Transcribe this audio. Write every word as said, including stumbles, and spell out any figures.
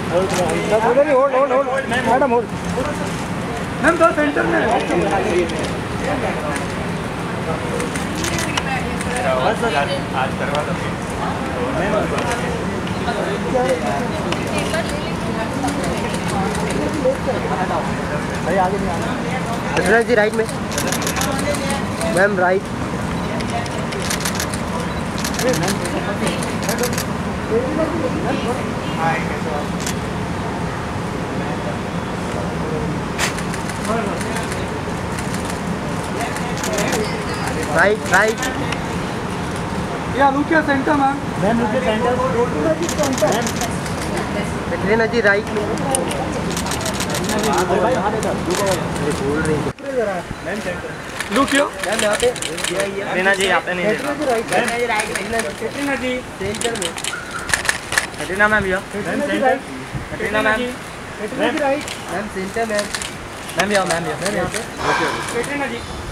hold hold hold madam hold ma'am दो centre में आज करवा दो भाई आगे नहीं आना जी राइट में मैम राइट राइट राइट या लुक या centre ma'am ma'am look centre Katrina ji right में भाई हां इधर बोल रही है ma'am centre look yo ma'am यहां पे कैटरीना जी यहाँ पे नहीं Katrina ji right Katrina ji centre में Katrina ma'am yo Katrina ji right Katrina ma'am Katrina ji right ma'am centre ma'am ma'am यहाँ मैम यहाँ मैम यहाँ पे कैटरीना जी